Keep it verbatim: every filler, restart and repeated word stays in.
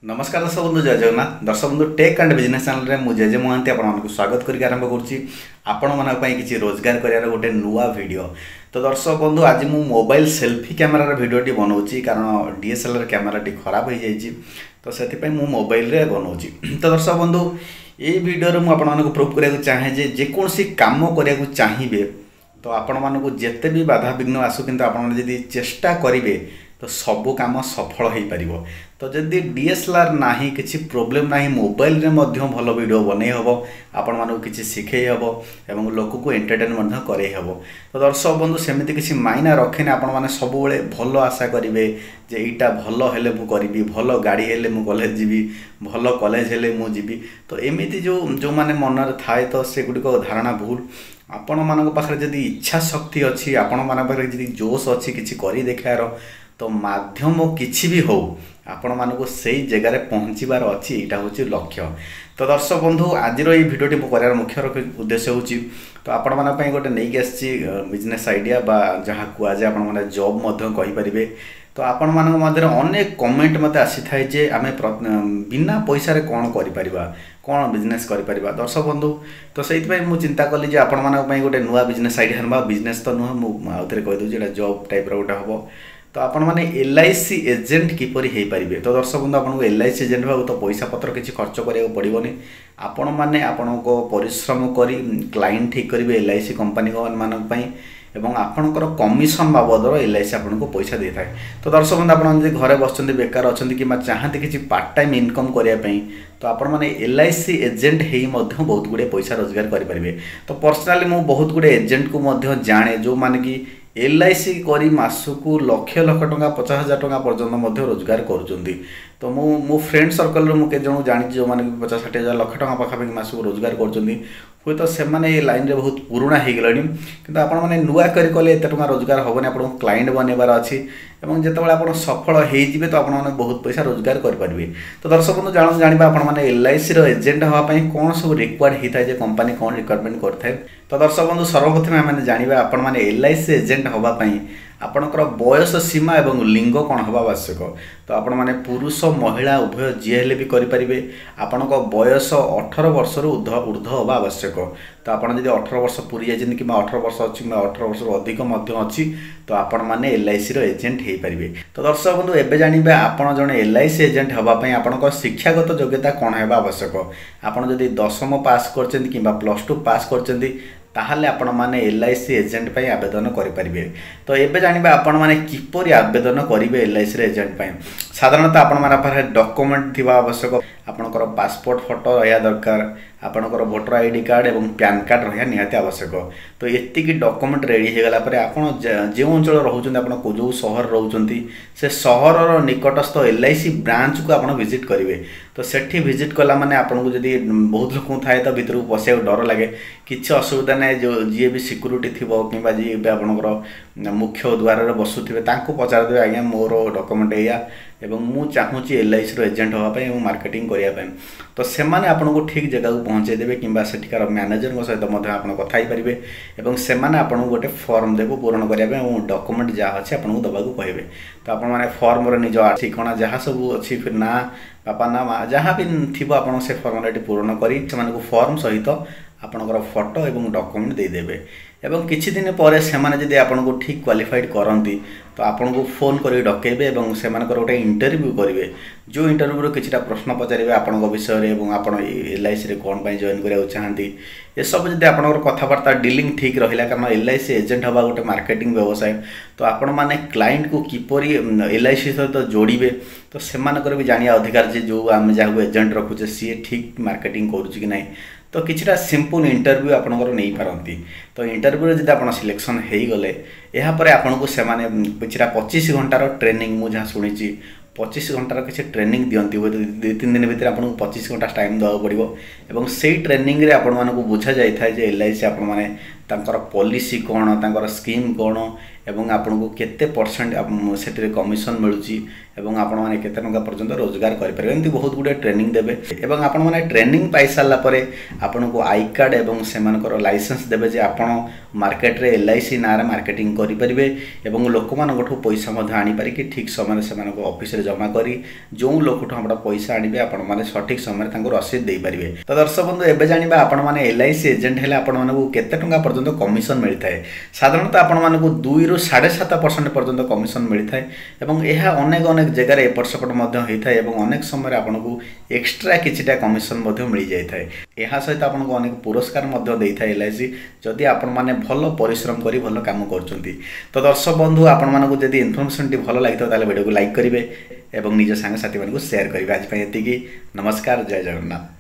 नमस्कार दर्शक बंधु जय जगन्नाथ दर्शक बंधु टेक एंड बिजनेस चैनल रे मुझे जे महांती आपको स्वागत करके आरंभ करुच्ची आपण मन किसी रोजगार कर गोटे नुआ वीडियो। तो दर्शक बंधु आज मु मोबाइल सेल्फी कैमेरा वीडियोटी बनाऊँगी कारण डीएसएलआर कैमेराटी खराब हो जाइए तो से मु मोबाइल रे बनाऊँगी। तो दर्शक बंधु ये वीडियो मुझे प्रूव करने चाहे जे जेकोसी काम करने चाहिए तो आपण मानक जिते भी बाधा विघ्न आसू कि आपड़ी चेष्टा करेंगे तो सबू काम सफल हो पार। तो जदि डीएसएलआर ना कि प्रोब्लेम ना मोबाइल रे मध्य भल वीडियो बनै हम आपण मानक किसी शिखे हम एवं लोक को एंटरटेन करे हम। तो दर्शक बंधु सेमती किसी मायना रखेनि आपण माने सब बेले भल आशा करेंगे जे एटा भल हेले मु करिबी भल गाड़ी हेले मु कॉलेज जीवी भल कॉलेज हेले मु जीवी। तो एमिति जो जो माने मन रे थाए तो से गुडी को धारणा भूल। आपण मानक पाखरे जदि इच्छा शक्ति अच्छी आपण मानक पाखरे जदि जोश अच्छी किसी करी देखार तो माध्यम किछि भी हो आपण मानक से जगार पहुँचबार अच्छी यहाँ हूँ लक्ष्य। तो दर्शक बंधु आज ये भिडियोटी कर मुख्य उद्देश्य हूँ तो आपण मानी गोटे नहीं आसी बिजनेस आइडिया बा जहाँ कहुए आपण मैंने जॉब कहींपारे। तो आपण मानक मध्य अनेक कमेंट मत आसी थाए जे आम बिना पैसा कौन कर कौन बिजनेस कर। दर्शक बंधु तो से चिंता कली जे आपण मानक गोटे नुआ बिजनेस आइडिया बिजनेस तो नुह मुझे कहीदे जॉब टाइप गोटे हम। तो आपण मैंने एल आई सी एजेंट किपरि हो पारे। तो दर्शक बंधु आपको एल आई सी एजेंट भाव तो पैसा पत्र किसी खर्च कराया पड़ोनी आपण मैंने आपण परिश्रम कर क्लाइंट ठीक करेंगे एल आई सी कंपनी मानक एवं आपणकर कमिशन बाबदर एल आई सी आपको पैसा दे थाए। तो दर्शक बंधु आप घरे बस बेकार अच्छा कि चाहते किसी पार्ट टाइम इनकम करने तो आपण मैंने एल आई सी एजेंट हो बहुत गुड़े पैसा रोजगार करेंगे। तो पर्सनाली मुझे बहुत गुड़े एजेंट को जाने जो माने कि एल आई सी करी मासकू लक्ष लक्ष टका पचास हजार टका पर्यंत रोजगार करुँच। तो मो मो फ्रेंड सर्कल मुझे जन जानी जो मैंने पचास षाठी हजार लक्ष टका पाखापाखि मासक रोजगार कर हुए तो से लाइन रे बहुत पुराणा हो गलानी कि आपण मैंने नुआ कर कले एत टका रोजगार हेनी आपको क्लाइंट बनवार अच्छी और जितेबाला आप सफल होते तो आपने बहुत पैसा रोजगार करेंगे। तो दर्शक बंधु जान जाना आपने एल आई सी एजेंट हाँपाई कौन सब रिक्वायर्ड होता है कंपनी कौन रिक्वायरमेंट करता है। तो दर्शक बंधु सर्वप्रथम आम जाना आपने एल आई सी एजेंट हाँपाई आपणकर बयस सीमा एवं लिंग कौन हवा आवश्यक। तो आपण मैंने पुरुष महिला उभय जी हेले भी करेंगे आपण बयस अठर वर्ष ऊर्ध ऊर्ध हवा आवश्यक। तो आपड़ जब अठर वर्ष पूरी जाइए कि अठर वर्ष अच्छी कि अठर वर्ष अधिक अच्छी तो आपण मैंने एल आई सी एजेंट हो पारे। तो दर्शक बंधु एवं जानवे आपड़ जड़े एल आई सी एजेंट हाँपाई आपण शिक्षागत योग्यता कौन है आवश्यक। आपड़ जदि दशम पास कर प्लस टू पास कर ताहले आपण माने एल आई सी एजेंट पाई आवेदन करेंगे। तो एबे जानबे आपण माने किपरि आवेदन करेंगे एल आई सी एजेंट पाई। साधारणतः आपण माने पारे डॉक्यूमेंट थिबा आवश्यक आपणकर पासपोर्ट फोटो रहा दरकार आपणकर वोटर आईडी कार्ड एवं पैन कार्ड रहा निहाती आवश्यक। तो एतिकी डॉक्यूमेंट रेडी हो गला परे आपण जो अंचल रोचंती आपण को जो शहर रोचंती से शहर निकटस्थ एल आई सी ब्रांच को आपण विजिट करेंगे। तो सेठी विजिट कला माने आपण को जदी बहुत लोक थाए तो भीतर को पशिया डर लगे किसी असुविधा ना जो जी भी सिक्यूरीटी थी कि जी आपणकर मुख्य द्वार बसुवे पचार देवे आज्ञा मोर डॉक्यूमेंट या एवं मु चाहूँगी एल आई सी एजेंट हाँपाई मार्केटिंग करने। तो से आपको ठीक जगह को पहुँचे देवे कि सेठिकार मैनेजर सहित आप कथा पारे और से आपको गोटे फॉर्म देव पूरण करने और डॉक्यूमेंट जहाँ अच्छे आपको दबाक कहे। तो आपने फॉर्म निज ठिकाना जहाँ सब अच्छी फिर ना बापा ना माँ जहाँ भी थी आप से फॉर्मालिटी पूरण कर फॉर्म सहित आपणकर फोटो और डॉक्यूमेंट देदेवे एवं किछि दिन पर से जदि आपको ठीक क्वालिफाइड करती तो आपन को फोन कर डकेबे और से गोटे इंटरव्यू करेंगे जो इंटरव्यू किसी प्रश्न पचारे आपण विषय और आप एल आई सी कौन जॉइन करा चाहती ये सब जब आप कथबार्ता डीलिंग ठीक रहा कारण एल आई सी एजेंट हवा गोटे मार्केटिंग व्यवसाय। तो आपण मैंने क्लाइंट को किपरि एल आई सी सहित जोड़े तो से भी जाना अधिकार जे जो आम जहाँ एजेंट रखुचे सी ठीक मार्केटिंग करुच्ची कि ना। तो किछिटा सिंपल इंटरव्यू आपणकर नहीं पारती। तो इंटरव्यू जब आप सिलेक्शन हो गले यापर आपन को सेमाने किछिटा पच्चीस घंटार ट्रेनिंग मुझे जहाँ शुणी पच्चीस घंटार किसी ट्रेनिंग दिखती हुए दुई तीन दिन भितर आपको पच्चीस घंटा टाइम देवा पड़ो और से ट्रेनिंग रे आपण मानक बुझा जाए एल आई सी आपण मैंने पॉलिसी कौन तांकर स्कीम कौन एवं आपको केते परसेंट से कमिशन मिलूँ एवं आपण मैंने केते टंका पर्यंत रोजगार करेंगे एमती बहुत गुड़े ट्रेनिंग देवे एवं आपण मैंने ट्रेनिंग पाई सारा पर आपन को आई कार्ड एवं से लाइसेंस देवे जे आपण मार्केट रे एल आई सी ना मार्केटिंग करेंगे एवं लोक मानू पैसा आनीपार ठीक समय से ऑफिस रे जमा करी जो लोक हम पैसा आने आपण मैंने सठिक समय रसीद दे पारे। तो दर्शक बंधु एवं जाना आपण मैंने एल आई सी एजेंट है आपण मानक केते टंका पर्यंत कमिशन मिलता है साधारणतः आपण मानक दुई रु साढ़े सात परसेंट पर्यंत कमिशन मिलता है एवं यह अनेक अनेक जगह एपट सेपट होता है एवं अनेक समय आपको एक्सट्रा किछिटा कमिशन मिल जाए यह सहित आपको अनेक पुरस्कार देता है एल आई सी जदि आपण मैंने भल परिश्रम करी भल काम कर। तो दर्शक बंधु आपण मानक जदि इनफर्मेशन टी भल लगी तो वीडियो को लाइक करेंगे और निज सांगसाथी मानक शेयर करेंगे। आज ये नमस्कार, जय जगन्नाथ।